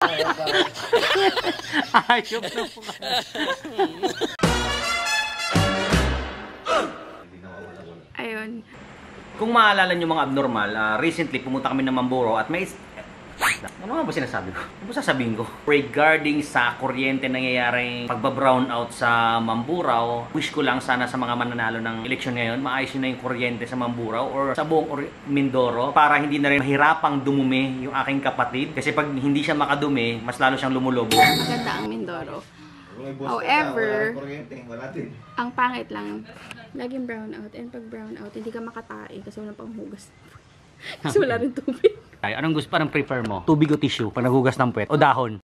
Ayop na po. Ayun. Kung maalala nyo mga abnormal, recently pumunta kami ng Mamburo at may... Ano nga ba sinasabi ko? Ano ba sasabihin ko? Regarding sa kuryente nangyayaring pagbabrown out sa Mamburao, wish ko lang sana sa mga mananalo ng eleksyon ngayon, maayos yun na yung kuryente sa Mamburao or sa buong Mindoro para hindi na rin mahirapang dumumi yung aking kapatid. Kasi pag hindi siya makadumi, mas lalo siyang lumulobo. Maganda ang Mindoro. However, ang pangit lang, laging brown out. And pag brown out, hindi ka makatai kasi walang panghugas. Kasi wala rin tubig. Ay, anong gusto, parang prefer mo? Tubig o tissue? Pag naghugas ng puwet? O dahon?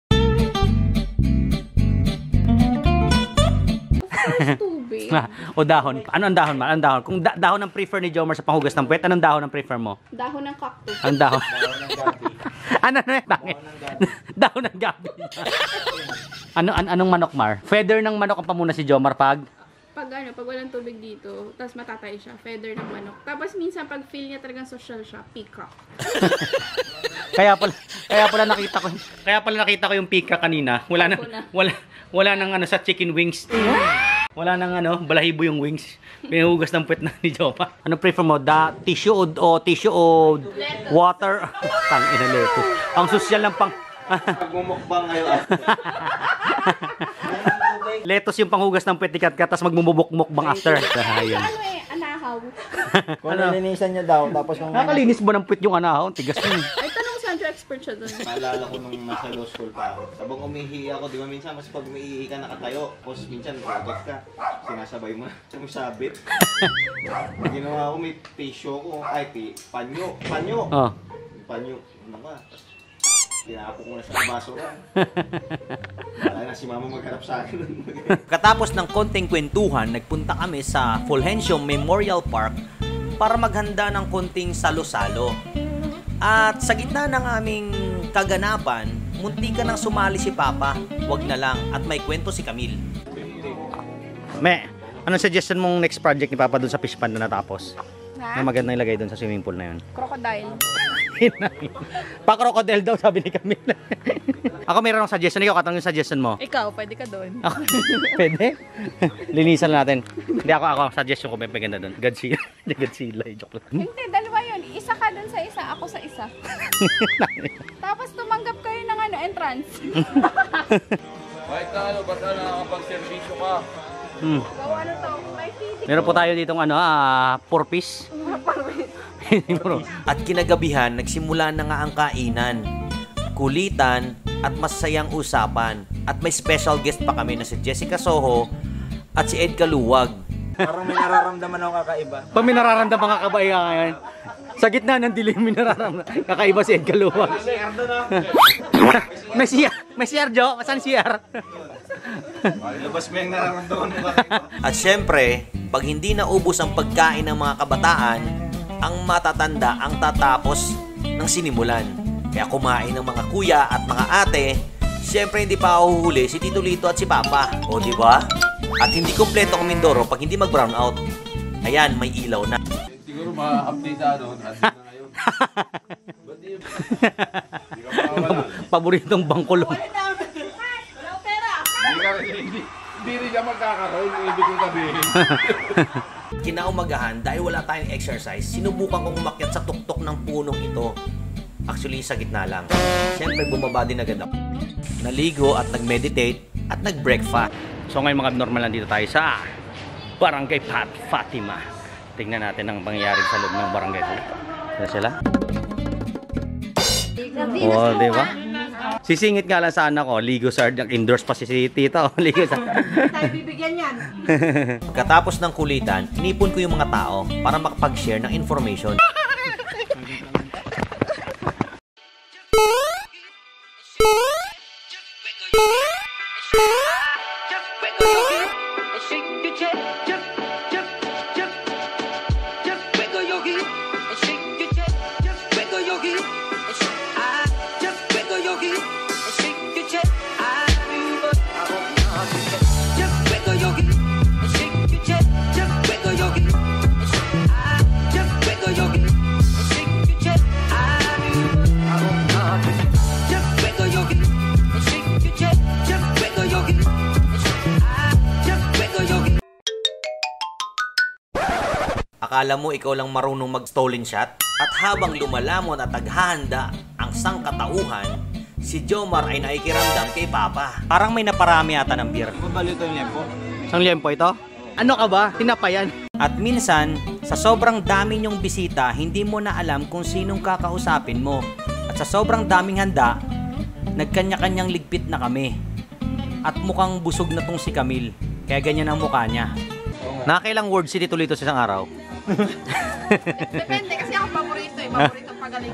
Tubig. O dahon? Ano ang dahon ba? Anong dahon? Kung dahon ang prefer ni Jomar sa panghugas ng puwet, anong dahon ang prefer mo? Dahon ng cactus. Ang dahon? Ano na yung tangin? Dahon ng gabi. Anong manok, Mar? Feather ng manok ang pamuna si Jomar pag pag walang tubig dito, tapos matatay siya, feather ng manok. Tapos minsan pag feel niya talagang social siya, peacock. kaya pala nakita ko yung peacock kanina. Wala nang ano sa chicken wings. Wala nang ano, balahibo yung wings. Pinuhugas ng puwet na ni Joma. Ano prefer mo? Tissue o water? Tangina leto. Ang sosyal ng pang Magmumukbang ngayon. Lettuce yung panghugas ng puwet ni Katkat, tapos magmumukbang after. Ayun. Ano anahaw? Kung nalinisan niya daw, tapos kung... Nakalinis ba ng puwet yung anahaw? Tigas mo. Ay, tanong saan expert siya doon. Naalala ko nung nasa law school pa ako. Sabang umihi ako, di ba minsan mas pag umihi ka nakatayo, tapos minsan utot ka, sinasabay mo na sumisabit. Ginawa ko, may tissue ko, panyo. Oh. Panyo, ano ba? Tinapok mo na sa basura. Wala na si mama magharap sa akin. Katapos ng konting kwentuhan, nagpunta kami sa Fulgencio Memorial Park para maghanda ng konting salo-salo. At sa gitna ng aming kaganapan, munti ka nang sumali si Papa. Wag na lang, at may kwento si Camille. Anong suggestion mong next project ni Papa dun sa fish pond na natapos? Na maganda ilagay dun sa swimming pool na yun. Crocodile. Pa-crocodile daw, sabi ni Camille. Ako mayroon akong suggestion. Ikaw, katong yung suggestion mo. Ikaw, pwede ka doon. Ako, pwede? Linisan natin. Hindi, ako suggestion ko, may ganda doon. Godzilla. Godzilla, joke lang. Hindi, dalawa yun. Isa ka doon sa isa, ako sa isa. Tapos tumanggap kayo ng entrance. Kahit na basta nakakapag-servisyo ka. Gawa na to, may feeding. Meron po tayo ditong 4 piece. At kinagabihan, nagsimula na nga ang kainan, kulitan at masayang usapan. At may special guest pa kami na si Jessica Soho at si Ed Kaluwag. Parang may nararamdaman ako kakaiba. Pag may nararamdaman kakabay ka ngayon, sa gitna ng dilim, may nararamdaman. Kakaiba si Ed Kaluwag. May CR, Jo. Saan CR? Labas mo yung nararamdaman mo kakaiba. At syempre, pag hindi naubos ang pagkain ng mga kabataan, ang matatanda ang tatapos ng sinimulan. Kaya kumain ng mga kuya at mga ate, syempre hindi pa huhuli si Tito Lito at si Papa. O diba? At hindi kompleto ang Mindoro pag hindi mag-brown out. Ayan, may ilaw na. Siguro ma-update ano, nandun na ngayon. Ba't di ka mawawala? Paboritong bangkulong. Hindi rin siya magkakaroon, ibig kong sabihin. Kinaumagahan, dahil wala tayong exercise, sinubukan kong umakyat sa tuktok ng punong ito. Actually, sa gitna lang. Siyempre, bumaba din agad ako. Naligo at nag-meditate at nag-breakfast. So ngayon mga abnormal, nandito tayo sa Barangay Fatima. Tingnan natin ang pangyayari sa loob ng barangay. Ano sila? Oh, di ba? Sisingit nga lang sa anak ko, Ligo Sard, endorse pa si Tita. Ligo Sard. Tayo bibigyan yan. Pagkatapos ng kulitan, inipon ko yung mga tao para makapag-share ng information. Akala mo ikaw lang marunong mag-stolen shot? At habang lumalamon at naghahanda ang sangkatauhan, si Jomar ay nakikiramdam kay Papa. Parang may naparami ata ng beer. Mabalito yung lempo. Isang liempo ito? Ano ka ba? Tinapayan. At minsan, sa sobrang dami niyong bisita, hindi mo na alam kung sinong kakausapin mo. At sa sobrang daming handa, nagkanya-kanyang ligpit na kami. At mukhang busog na tong si Camille. Kaya ganyan ang mukha niya. Nakakailang words si Tito Lito sa isang araw? Depende kasi ako paborito eh. Paborito pagaling.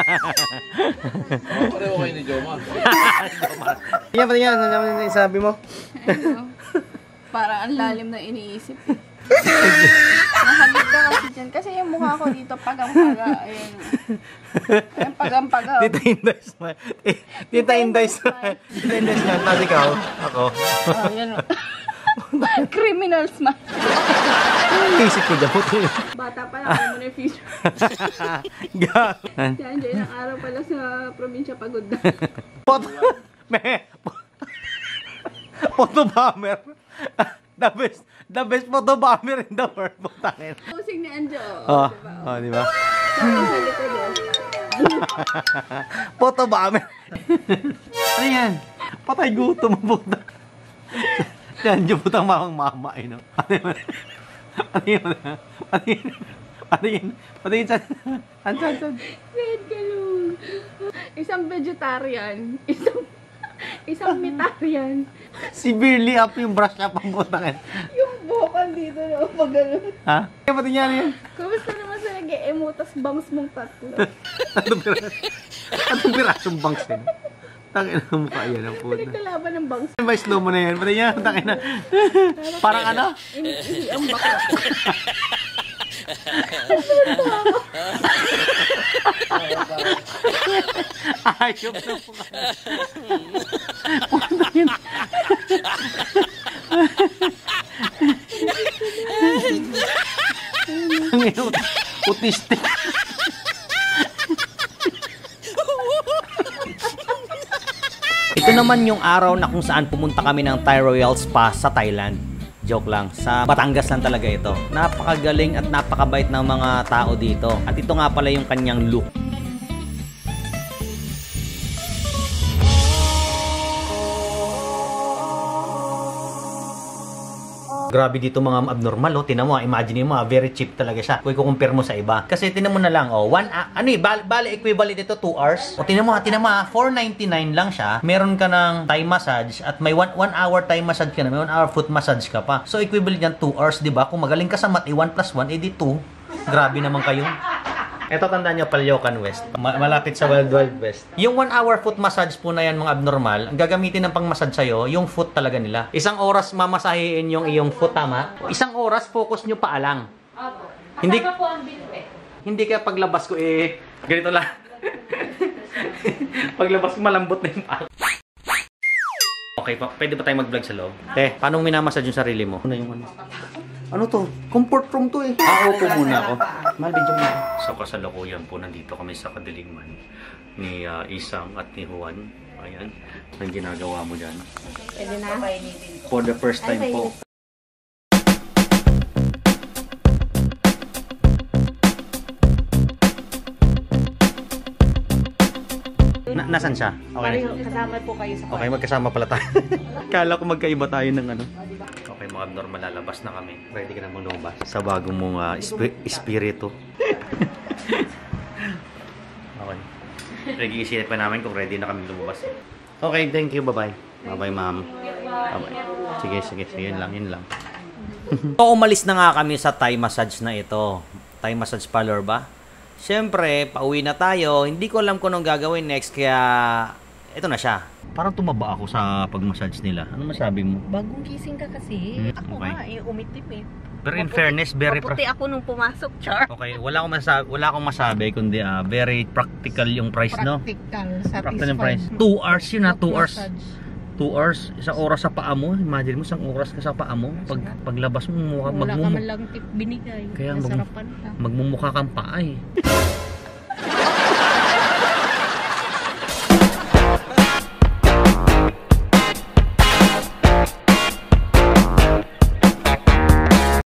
Pareho kayo ni Jomar. Yan, pati yan. Ano yung sabi mo? Ano? Parang ang lalim na iniisip eh. Nahalip ka kasi dyan. Kasi yung mukha ko dito pagang-paga. Ayan. Ayan, pagang-paga. Tita Inday smile. Tita Inday smile. Tita Inday smile. Tapos ikaw, ako. Oh, yan. Criminal smile. Isip ko dyan. Bata pa lang, alam mo na yung future. Diyan, ang araw pala sa probinsya pagod na. Photo bomber. The best photo bomber in the world. Putangin. Pusing ni Anjo. Oh, Diba? oh, di ba? Tapos sa likod eh. Photo bomber. Ano yan? Patay gutom mo, puta. Yan, yung putang mamang mama, eh, no? Ano yun? San? Red galong. Isang vegetarian. Isang metarian. Severely up yung brush up ang putangin. Yung bokal dito na pagano. Ha? Kaya pati niya yan. Kumusta naman sa nag-e-emotas bangs mong tatlo? Anong pirasong bangs yun? Tangin na mukha yan ang puta. Pinagkalaban ng bangs. May slow mo na yan. Pati niya, tangin na. Parang ano? Ang bakla. Ayop na po ka. Putangin. Tangin, autistic. Ito naman yung araw na kung saan pumunta kami ng Thai Royal Spa sa Thailand. Joke lang. Sa Batangas lang talaga ito. Napakagaling at napakabait ng mga tao dito. At ito nga pala yung kanyang look. Grabe dito mga abnormal, oh. Tinan mo, imagine mo, very cheap talaga siya. Kung i-compare mo sa iba. Kasi tinan mo na lang, oh, bali equivalent ito 2 hours. O tinan mo, 499 lang siya. Meron ka ng Thai massage at may 1 hour Thai massage ka na, may 1 hour foot massage ka pa. So equivalent yan 2 hours, 'di ba? Kung magaling ka sa math, 1 plus 1 edi 2. Grabe naman kayo. Ito, tandaan nyo, Palyokan West. Malapit sa Wild Wild West. Yung 1 hour foot massage po na yan, mga abnormal, ang gagamitin ng pang-massage sa'yo, yung foot talaga nila. 1 oras mamasahiin yung iyong foot, tama? 1 oras, focus nyo pa alang. Opo. Hindi, Kasama po ang bill eh. hindi kaya paglabas ko, ganito lang. Paglabas ko, malambot na yung paa. Okay, pwede ba tayo mag-vlog sa loob? Paano minamassage yung sarili mo? Ano yung ano? Ano to? Comfort room to eh. Upo muna ako. Mahal, video mo. So, kasalukuyan po, nandito kami sa kadiliman ni Isang at ni Juan. Ayan. Ang ginagawa mo dyan. Pwede na. For the first time po. Nasaan siya? Okay. Kasama po kayo sa Okay, magkasama pala tayo. Kala ko magkaiba tayo ng ano. Okay, mga abnormal, lalabas na kami. Ready ka na mong lumabas sa bagong mong espiritu. Okay. Nag-iisip pa namin kung ready na kami lumabas. Okay, thank you. Bye-bye. Bye-bye, ma'am. Bye-bye. Sige. Yun lang. So, umalis na nga kami sa Thai massage na ito. Thai massage parlor ba? Siyempre, pauwi na tayo. Hindi ko alam kung anong gagawin next, kaya ito na siya. Parang tumaba ako sa pag-massage nila. Ano masabi mo? Bagong gising ka kasi. Ako okay. nga, umitim eh. Pero in fairness, very maputi ako nung pumasok, Char. Okay, wala akong masabi kundi very practical yung price, no? Practical yung price. 2 hours yun, 2 hours. 2 hours, 1 oras sa paa mo. Imagine mo, 1 oras ka sa paa mo. Paglabas mo, wala ka man lang tip binigay. Kaya Nasarapan ka. magmumukha kang paa eh.